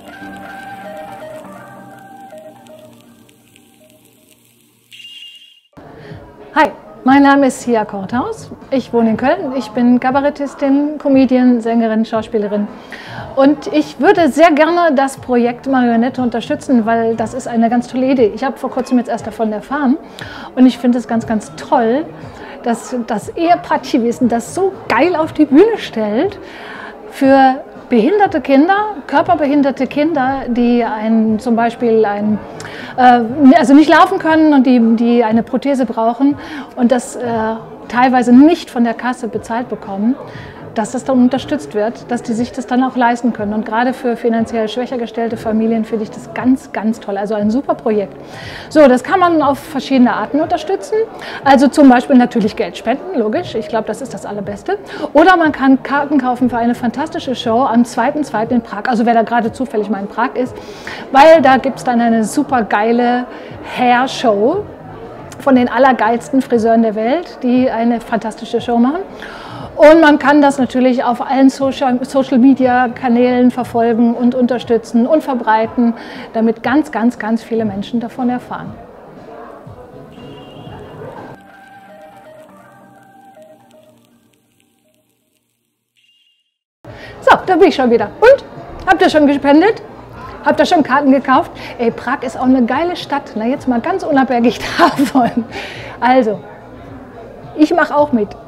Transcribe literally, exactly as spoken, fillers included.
Hi, mein Name ist Sia Korthaus. Ich wohne in Köln. Ich bin Kabarettistin, Comedian, Sängerin, Schauspielerin. Und ich würde sehr gerne das Projekt Marionette unterstützen, weil das ist eine ganz tolle Idee. Ich habe vor kurzem jetzt erst davon erfahren und ich finde es ganz, ganz toll, dass das Ehepaar Chiwissen das so geil auf die Bühne stellt für behinderte Kinder, körperbehinderte Kinder, die ein, zum Beispiel ein, äh, also nicht laufen können und die, die eine Prothese brauchen und das äh, teilweise nicht von der Kasse bezahlt bekommen, dass das dann unterstützt wird, dass die sich das dann auch leisten können. Und gerade für finanziell schwächer gestellte Familien finde ich das ganz, ganz toll. Also ein super Projekt. So, das kann man auf verschiedene Arten unterstützen. Also zum Beispiel natürlich Geld spenden, logisch. Ich glaube, das ist das Allerbeste. Oder man kann Karten kaufen für eine fantastische Show am zweiten zweiten in Prag. Also wer da gerade zufällig mal in Prag ist. Weil da gibt es dann eine super geile Hair-Show von den allergeilsten Friseuren der Welt, die eine fantastische Show machen. Und man kann das natürlich auf allen Social-Media-Kanälen verfolgen und unterstützen und verbreiten, damit ganz, ganz, ganz viele Menschen davon erfahren. So, da bin ich schon wieder. Und? Habt ihr schon gespendet? Habt ihr schon Karten gekauft? Ey, Prag ist auch eine geile Stadt. Na, jetzt mal ganz unabhängig davon. Also, ich mache auch mit.